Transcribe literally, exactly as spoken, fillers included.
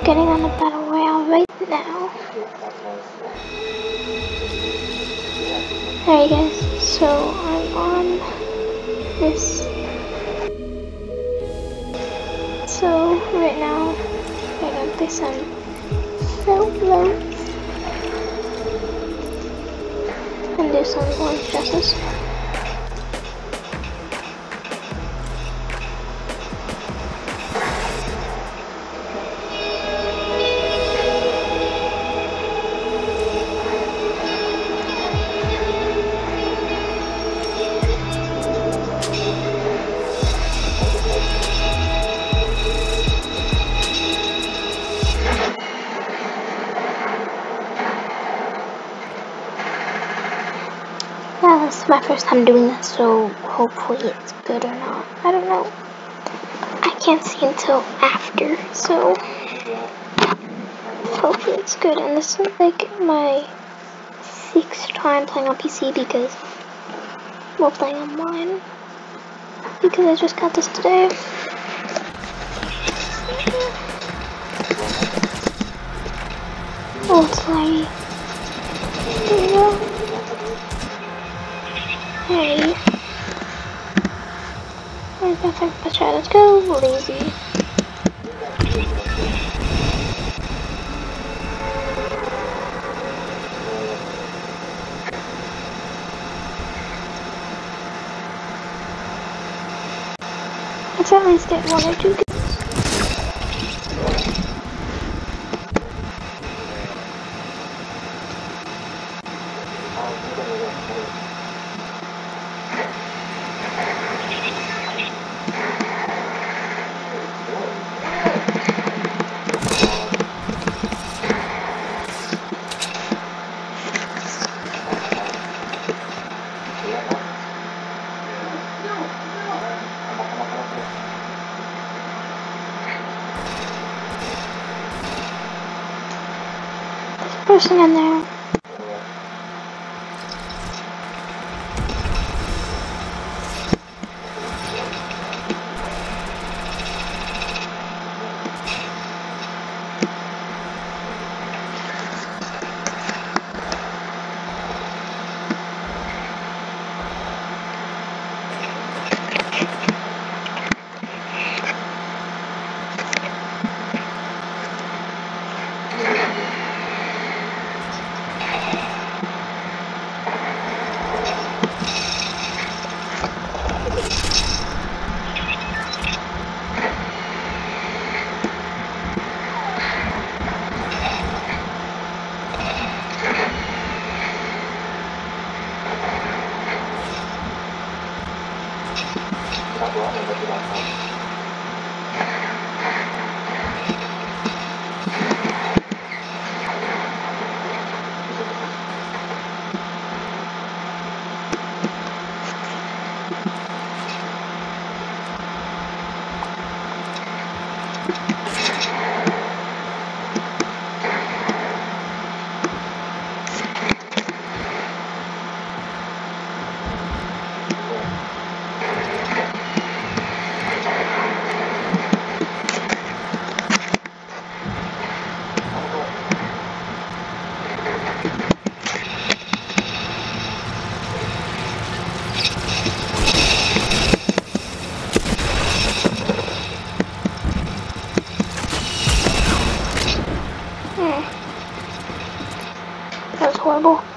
getting on the battle royale right now. Alright guys, so I'm on this. So right now, I'm gonna play some solo and do some orange justice. Yeah, this is my first time doing this, so hopefully it's good or not. I don't know. I can't see until after, so hopefully it's good. And this is like my sixth time playing on P C because we're playing online. Because I just got this today. Oh, it's laggy. There you go. Hey. Alright, perfect. Let's try. Let's go. Lazy. Let's at least get one or two. Person in there. That was horrible.